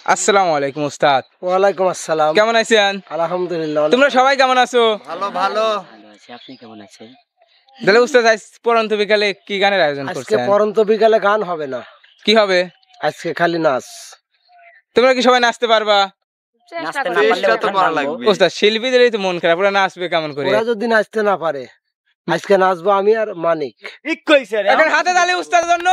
আসসালামু আলাইকুম উস্তাদ। ওয়ালাইকুম আসসালাম। কেমন আছেন? আলহামদুলিল্লাহ। তোমরা সবাই কেমন আছো? ভালো ভালো। আপনি কেমন আছেন? তাহলে উস্তাদ আজ পরন্ত বিকালে কি গানের আয়োজন আজকে করছেন? পরন্ত বিকালে গান হবে না, কি হবে? আজকে খালি নাচ। তোমরা কি সবাই নাচতে পারবা? নাচতে না পারলে তো ভালো লাগবে। উস্তাদ শিল্পীদেরই তো মন খারাপ, ওরা নাচবে কেমন করে? ওরা যদি নাচতে না পারে, আজকে নাচবো আমি আর মানিক। ঠিক কইছে রে। এখন হাতে তালি উস্তাদের জন্য।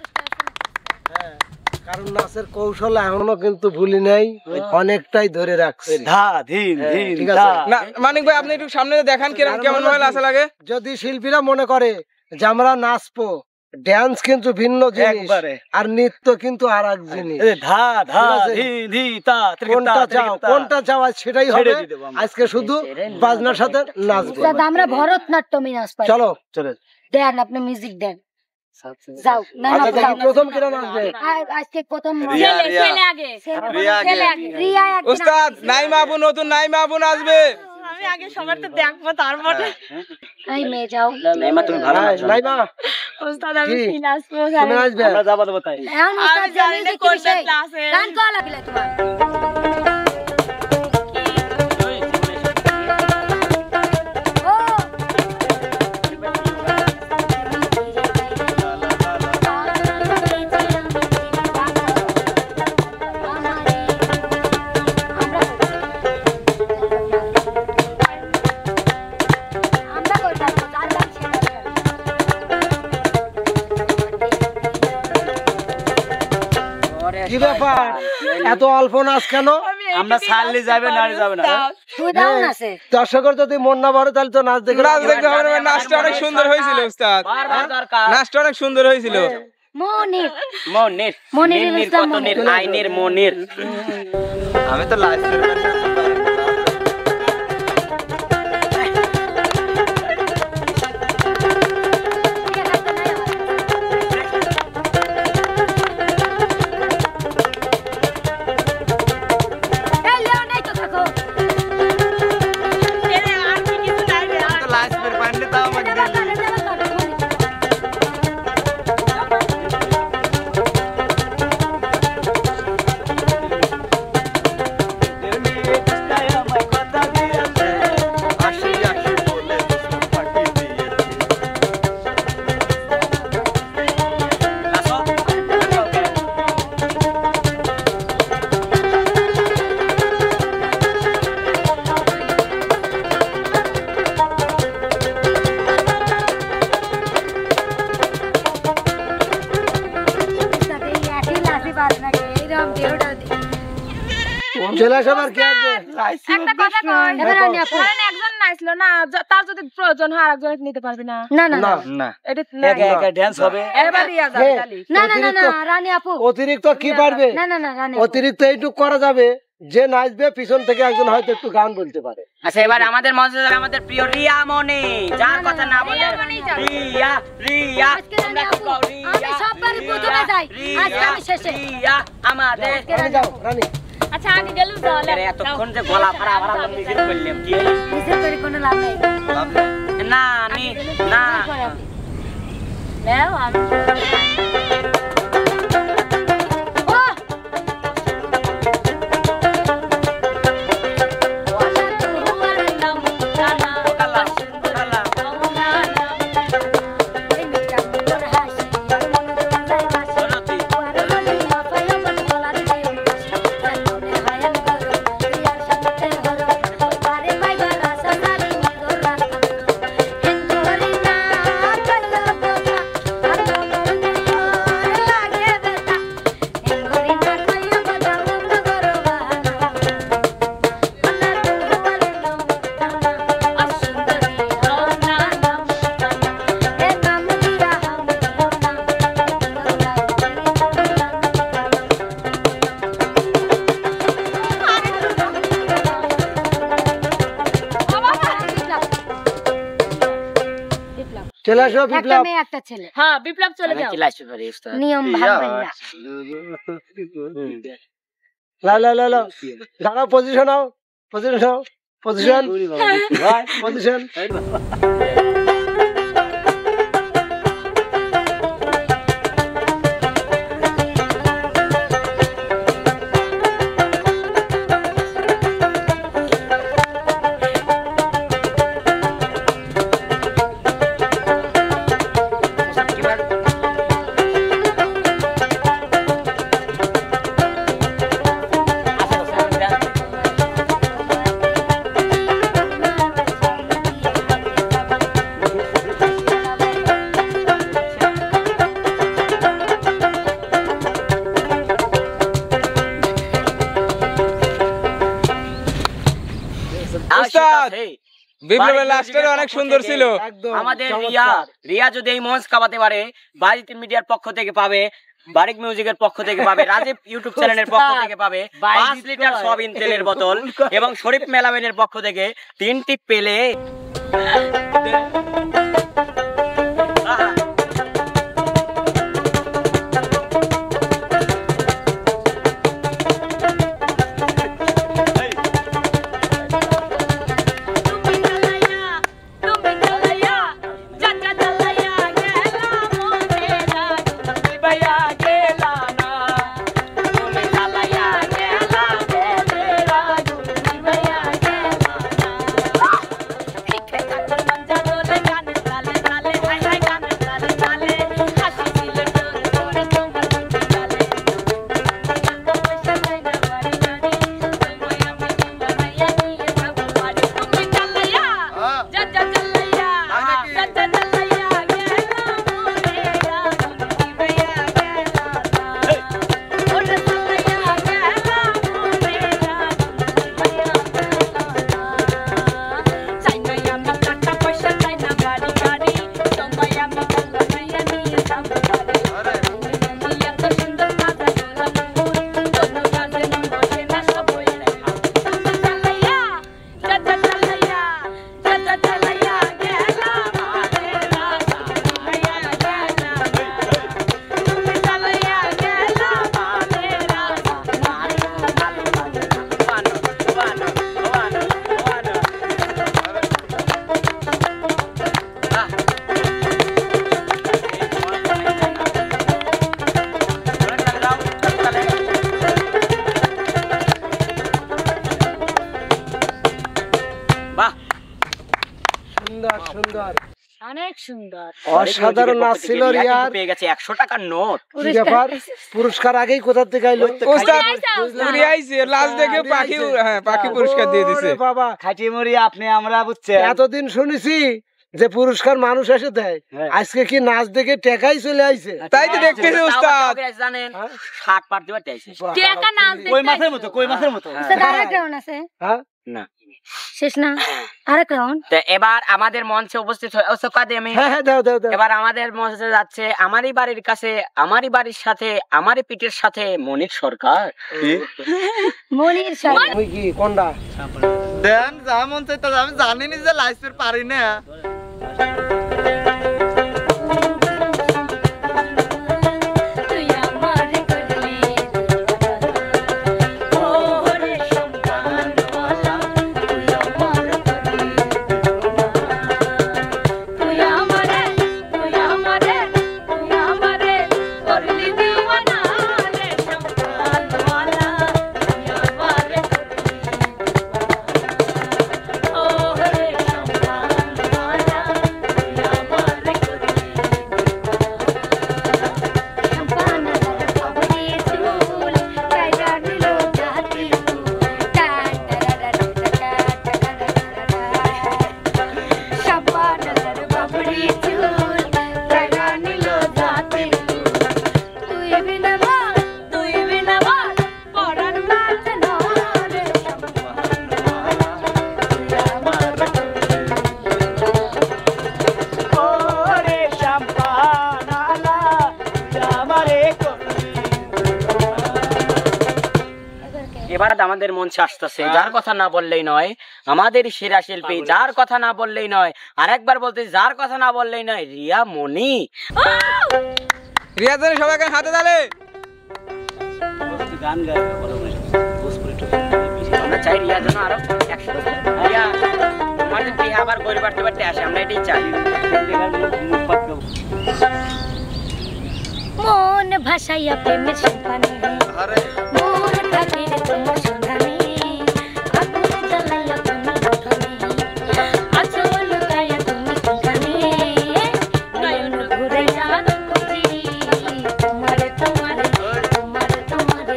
কারণ নাচের কৌশল এখনো কিন্তু ভুলি নাই, অনেকটাই ধরে রাখছি। ধা ধীন ধীন ঠিক আছে। না মানিক ভাই, আপনি একটু সামনে দেখান কেমন ভাবে নাচা লাগে। যদি শিল্পীরা মনে করে যে আমরা নাচবো, ড্যান্স কিন্তু ভিন্ন জিনিস আর নৃত্য কিন্তু আর এক জিনিস। ধা ধা ধীন ধীন তা কোনটা চাও আজ সেটাই হবে। আজকে শুধু বাজনার সাথে নাচবো। আমরা ভরতনাট্যমই নাচ পাই। চলো দেন, আপনি মিউজিক দেন। যাও না না, আচ্ছা দেখি প্রথম কিরা নাচবে। আজকে প্রথম ছেলে আগে রিয়া উস্তাদ নাইমা আপু, নতুন নাইমা আপু নাচবে। আমি আগে সবার তো দেখবো, তারপরে এই মেয়ে যাও। নাইমা তুমি ভালো নাচো। নাইমা ওস্তাদ আমি কি? কি নাচবো তুমি নাচবে? আমরা যাবা দেব তাই। এখন উস্তাদ আমি জানি না মিউজিক কোন বিষয় ক্লাসে। গান করা লাগলে তোমার। ও আমরা করব তার গান ছেড়ে কি ব্যাপার, এত অল্প নাচ কেন? আমরা ছাড়লে যাবে না যাবে না। তুই দাও না সে। দর্শকের যদি মন না ভরে তাহলে তো নাচ দেখে নাচ দেখতে হবে না, নাচটা অনেক সুন্দর হয়েছিল উস্তাদ। বারবার দরকার। নাচটা অনেক সুন্দর হয়েছিল। মনির মনির মনির নির ইসলাম কত নির আইনের মনির। আমি তো লাইভ এই লেও নাই তো থাকো। ছেলে আর কি কিছু নাই রে। লাইভ এর পান্ডে তাও আমাকে চলে আসো। আর কি আসবে? একটা কথা কই, ধরেন একজন নাচলো না, তার যদি প্রয়োজন হয় আরেকজন নিতে পারবি না। না না না না এটা একা একা ডান্স হবে। এবার রিয়া যাবে তালি। না না না না রানী আপু, অতিরিক্ত কি পারবে? না না না রানী আপু। অতিরিক্ত এইটুক করা যাবে যে নাচবে পিছন থেকে একজন হয়তো একটু গান বলতে পারে। আচ্ছা এবার আমাদের মঞ্চে যাবে আমাদের প্রিয় রিয়া মনি, যার কথা না বলে রিয়া রিয়া। আজকে রানী আপু, আমি সববার প্রথমে যাই, আজকে আমি শেষে। রিয়া আমাদের। রানী যাও, রানী। আচ্ছা আগে গেলু চলে। আরে এতক্ষণ যে গলা ফাড়া ফাড়া মিউজিক করলাম কি হলো? নিচে করে কোনো লাভ নেই। না আমি না নাও আমি ও এই মেয়েটা তোর হাসি আর মনে যায় বাসি। ওরে বলি মাপায় মত বলা দিও। জাননে হায়ান করো, রিয়ার সাথে হরো। পারে পাইবা রাসা সারি নিগরা। হিন্দুরি না কইলো কথা, আর মনে করে লাগে বেটা। হিন্দুরি না কইলো কথা, মন করো বানা। আন্না তু বলে নাম টানা, আসুন্দরী হও না নাম টানা। এ নাম দিয়া হাম দিও না, চলে আসো একটা বিপ্লব। মেয়ে একটা ছেলে, হ্যাঁ বিপ্লব চলে যাও। কি লাইছে পারি উস্তাদ। নিয়ম ভাঙবেন না। লাও লাও লাও লাও। দাঁড়াও, পজিশন নাও, পজিশন নাও, পজিশন পজিশন। উস্তাদ বিপ্লবের লাস্টের অনেক সুন্দর ছিল। আমাদের রিয়া যদি এই মঞ্চ কাঁপাতে পারে, বাড়ির মিডিয়ার পক্ষ থেকে পাবে, বারিক মিউজিকের পক্ষ থেকে পাবে, রাজীব ইউটিউব চ্যানেলের পক্ষ থেকে পাবে 5 লিটার সয়াবিন তেলের বোতল, এবং শরীফ মেলাবেনের পক্ষ থেকে 3টি পেলে। অনেক সুন্দর, অসাধারণ নাচ ছিল রিয়ার। পেয়ে গেছে 100 টাকার নোট। কি ব্যাপার, পুরস্কার আগেই কোথা থেকে আইলো? উস্তাদ উড়ে আইছে লাস্ট দেখে পাখি, হ্যাঁ পাখি পুরস্কার দিয়ে দিছে। ওরে বাবা, খাঁটি মুড়ি আপনি আমরা বুঝছেন। এতদিন শুনেছি যে পুরস্কার মানুষ এসে দেয়, আজকে কি নাচ দেখে টেকাই চলে আইছে? তাই তো দেখতেছি উস্তাদ। জানেন 60 পার দিবার চাইছে। টাকা নাচ দেখতে কই মাছের মতো, কই মাছের মতো। আরেক রাউন্ড আছে? হ্যাঁ না শেষ না, আরেক রাউন্ড। তো এবার আমাদের মঞ্চে উপস্থিত আমি হ্যাঁ হ্যাঁ, দাও দাও দাও। এবার আমাদের মঞ্চে যাচ্ছে আমারই বাড়ির কাছে, আমারই বাড়ির সাথে, আমারই পিঠের সাথে মনির সরকার। মনির সরকার তুমি কি কোনটা? দেন যা মন চাইতা, আমি জানি নি যে লাইসের পারি না। তুই আমার করলি ওরে সম্মান বলা, তুই আমার করলি, তুই আমারে করলি দিওয়ানা রে সম্মান বলা, তুই আমারে করলি ওরে সম্মান বলা, তুই আমারে করলি। এবার আমাদের মঞ্চে আসতেছে যার কথা না বললেই নয়, আমাদের সেরা শিল্পী, যার কথা না বললেই নয়, আরেকবার বলতে যার কথা না বললেই নয়, রিয়া মনি। রিয়া জানে সবাইকে হাতে তালে। গান গায় আমরা চাই রিয়া যেন আরো 100 রিয়া আমাদের বিয়ে আবার করে বাড়তে বাড়তে আসে, আমরা এটাই চাই। মন ভাসাইয়া প্রেমের সম্পানে, মন থাকিলে তোমার সন্ধানে, আগুন জ্বালাইয়া তুমি দোকানে, আছো লুকাইয়া তুমি কোনখানে, নয়ন ঘুরাইয়া খুঁজি তোমারে তোমারে তোমারে তোমারে,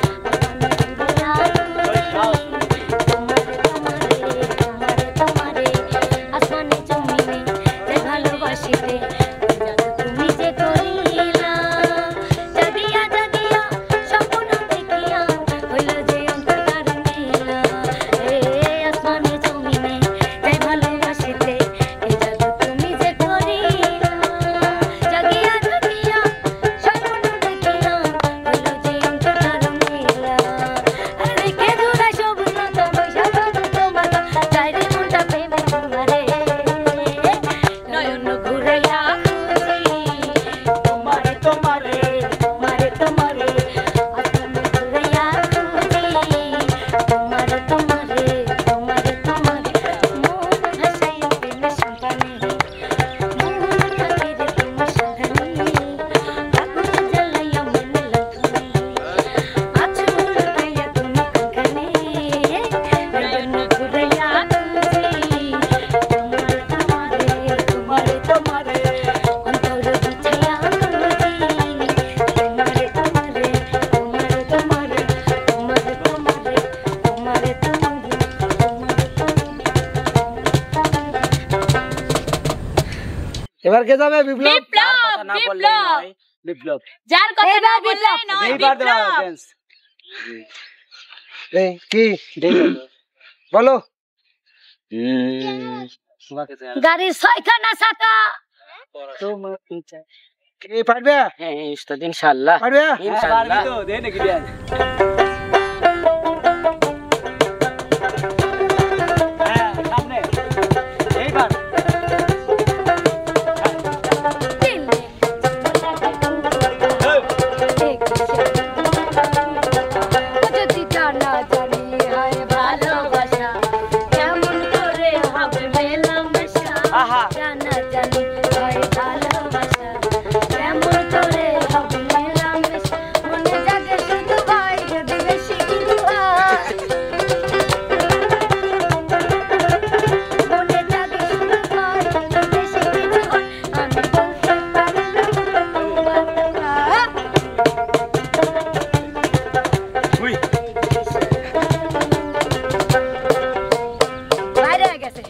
তোমারে তোমারে তোমারে, আসমানে জমিনে যে ভালোবাসিতে তুমি যে করিলা, জাগিয়া জাগিয়া স্বপ্ন দেখিয়া হইল যে অন্ত এবার কে যাবে? বিপ্লব। যার কথা না বললেই নয়, বিপ্লব। যার কথা না বললেই নয়, বিপ্লব। এই কি বলো? গাড়ির 6খানা চাকা। কে পারবে? হ্যাঁ উস্তাদ ইনশাআল্লাহ। পারবে? ইনশাআল্লাহ। যদি জানা জানি হয় ভালোবাসা, কেমন করে হবে মেলামেশা। জানা জানি হয় ভালোবাসা, কেমন করে হবে মেলামেশা। মনে জাগে শুধু ভাই যদি বেশি কিছু হয়। মনে জাগে শুধু ভাই যদি বেশি কিছু হয়। আমি বলতে পারি না বাইরে হয়ে গেছে।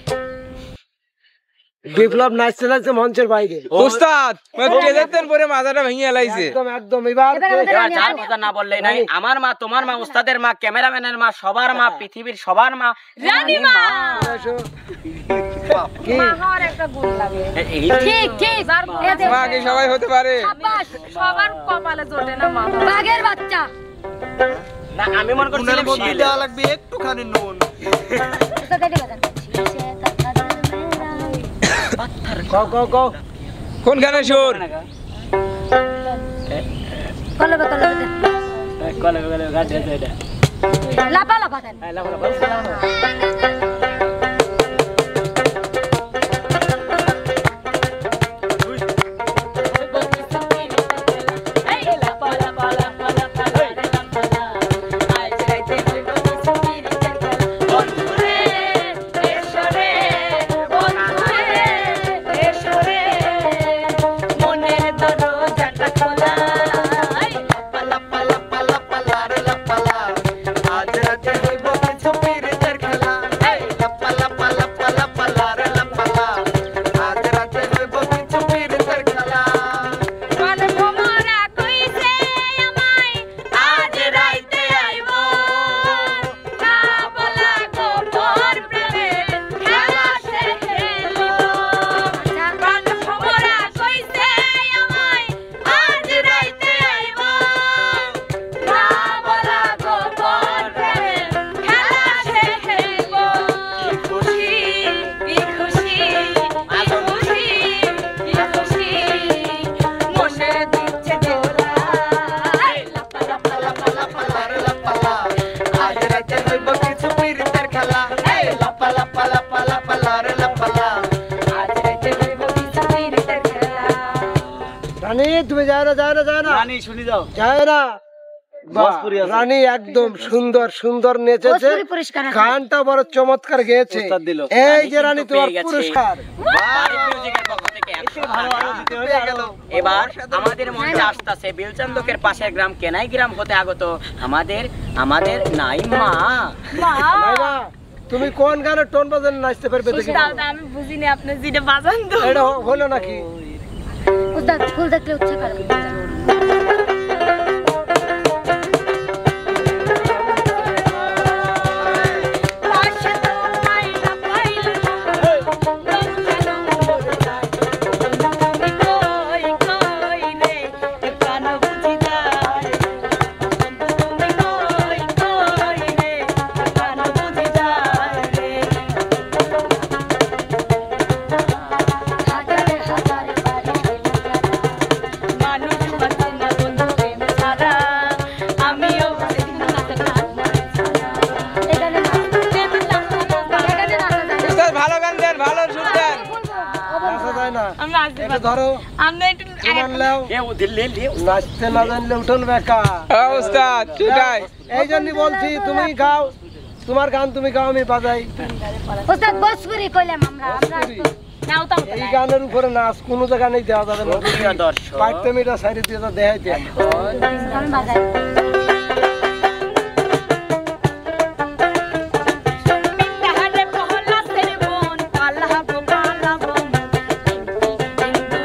বিপ্লব নাচতে নাচতে মঞ্চের বাইরে। উস্তাদ কেদারতেন পরে মাথাটা ভেঙে এলাইছে। একদম একদম। এবার এবার যার কথা না বললেই নাই, আমার মা, তোমার মা, উস্তাদের মা, ক্যামেরাম্যানের মা, সবার মা, পৃথিবীর সবার মা, রানীমা। কি মা হওয়ার একটা গুণ লাগে। ঠিক ঠিক মা কি সবাই হতে পারে? সবার কপালে জোটে না মা হওয়া। বাঘের বাচ্চা। না আমি মনে করছিলাম শিয়ালের। দেওয়া লাগবে একটুখানি নুন। কও কও কও। কোন গানে সুর? কলবে লাপা লাপা দেন। রানী তুমি যাও না যাও না যাও না রানী শুনি যাও। যাও না। বাহ, রানী একদম সুন্দর সুন্দর নেচেছে, ভোজপুরি পুরস্কার আছে। গানটা বড় চমৎকার গেয়েছে। উস্তাদ দিল। এই যে রানী কিন্তু তোমার পেয়ে গেছে। পুরস্কার। বারিক মিউজিকের পক্ষ থেকে 100 টাকা। এবার আমাদের মঞ্চে আসতেছে বেলচান্দকের পাশের গ্রাম কেনাই গ্রাম হতে আগত আমাদের নাইমা। নাইমা, তুমি কোন গানের টোন বাজান নাচতে পারবে দেখি? উস্তাদ আমি বুঝিনি আপনি যেটা বাজান তো। এটা হলো নাকি? উস্তাদ ফুল দেখলে উচ্চ করে। উস্তাদ ভালো গান দেন, ভালো সুর দেন। নাচা যায় না। আমি আসতে এটা ধরো, আমরা একটু তোমার লেও এ ও দিল্লি নাচতে না জানলে উঠোন বেকা। হ্যাঁ উস্তাদ সেটাই। এই জন্যই বলছি তুমি গাও, তোমার গান তুমি গাও, আমি বাজাই। উস্তাদ ভোজপুরি কইলাম আমরা। নাও তো এই গানের উপরে নাচ কোনো জায়গা নেই দেওয়া যাবে না। প্রিয় দর্শক, পাইতে মিটা সাইডে দিয়ে দেখাইতে। আমি বাজাই। তাহলে পহলা তেরে মন পালা পালা বন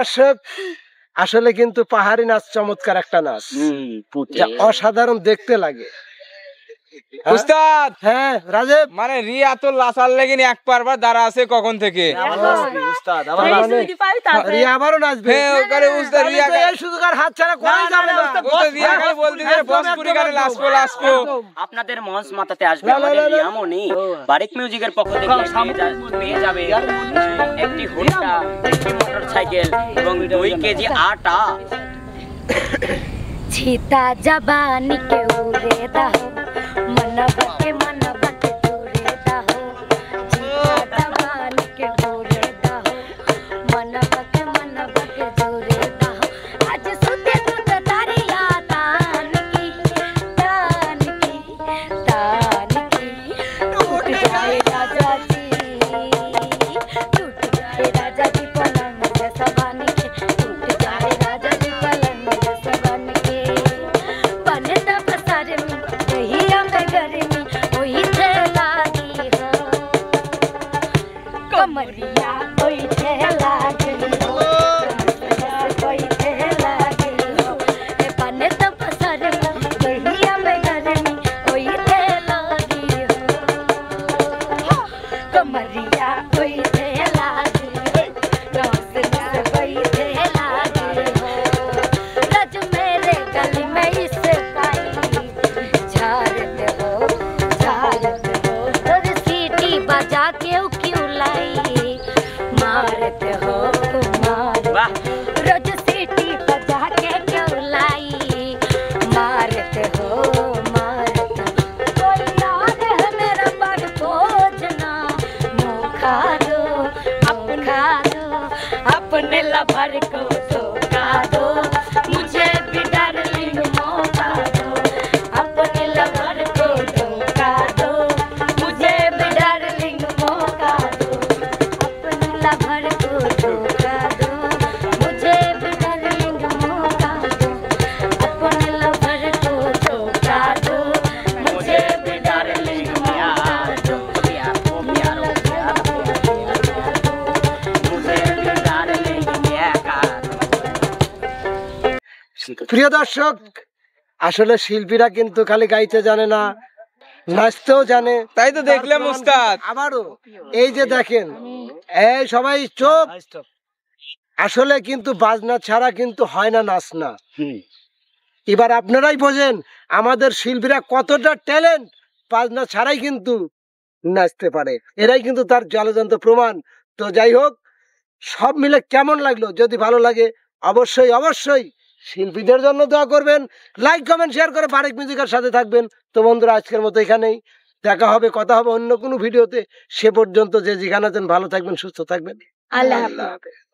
দর্শক আসলে কিন্তু পাহাড়ি নাচ চমৎকার একটা নাচ, যা অসাধারণ দেখতে লাগে। উস্তাদ হ্যাঁ রাজীব, মানে রিয়া তো লাসার লেগে এক পারবার দাঁড়া আছে কখন থেকে। রিয়া আবারও নাচবে। হ্যাঁ ওখানে উস্তাদ রিয়া তো এই সুযোগ আর হাতছাড়া করা যাবে না। উস্তাদ রিয়া খালি বলতেছে বসপুরি গানে লাসপো লাসপো। আপনাদের মঞ্চ মাতাতে আসবে আমাদের রিয়ামণি। বারিক মিউজিকের পক্ষ থেকে পেয়ে যাবে একটি হোন্ডা, একটি মোটরসাইকেল এবং 2 কেজি আটা। छीता जबानी के उरे दाहो मनवा के दूरे दाहो छीता जबानी के उरे दाहो मनवा के दूरे दाहो आज सुते तू तो तारिया तान की टूट जाए राजा जी पलंग जैसा बन के टूट जाए राजा जी पलंग जैसा बन के बने तब सारे में वही हमें घर में वही थे लागी हो कमरिया वही थे लागी हो वही थे लागी हो बने तब सारे में वही हमें घर में वही थे लागी हो कमरिया वही थे लागी वही थे लागी हो रज मेरे गली में इससे पाई झाड़ते हो तोर सीटी बजा के क्यों लाई मारते हो रोज सीटी बजा के क्यों लाई मारते हो कोई याद है मेरा पर खोजना मुँह खा दो अपने लवर को धोखा दो मुझे भी डार्लिंग मौका दो अपने लवर को धोखा दो मुझे भी डार्लिंग मौका दो अपने लवर को धोखा दो मुझे भी डार्लिंग मौका दो अपने लवर को धोखा दो मुझे भी डार्लिंग मौका दो প্রিয় দর্শক আসলে শিল্পীরা কিন্তু খালি গাইতে জানে না, নাচতেও জানে। তাই তো দেখলাম উস্তাদ। আবারও এই যে দেখেন, এই সবাই চুপ। আসলে কিন্তু বাজনা ছাড়া কিন্তু হয় না নাচ না। এবার আপনারাই বোঝেন আমাদের শিল্পীরা কতটা ট্যালেন্ট, বাজনা ছাড়াই কিন্তু নাচতে পারে। এরাই কিন্তু তার জলজন্ত প্রমাণ। তো যাই হোক, সব মিলে কেমন লাগলো? যদি ভালো লাগে অবশ্যই শিল্পীদের জন্য দোয়া করবেন, লাইক কমেন্ট শেয়ার করে বারিক মিউজিকের সাথে থাকবেন। তো বন্ধুরা আজকের মতো এখানেই, দেখা হবে, কথা হবে অন্য কোনো ভিডিওতে। সে পর্যন্ত যে যেখানে আছেন ভালো থাকবেন, সুস্থ থাকবেন। আল্লাহ হাফেজ।